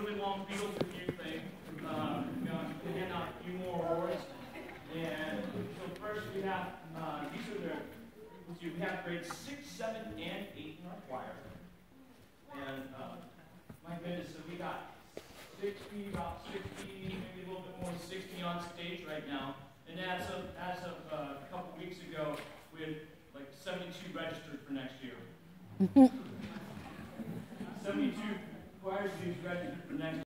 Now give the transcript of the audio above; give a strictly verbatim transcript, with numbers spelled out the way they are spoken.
really long Beatles review thing. Uh, we're going to hand out a few more awards. And so first we have, uh, these are the, let's see, we have grades six, seven, and eight in our choir. And uh, my goodness, so we got sixty, about sixty, maybe a little bit more than sixty on stage right now. And as of, as of uh, a couple weeks ago, we had like seventy-two registered for next year. seventy-two choir students registered for next year.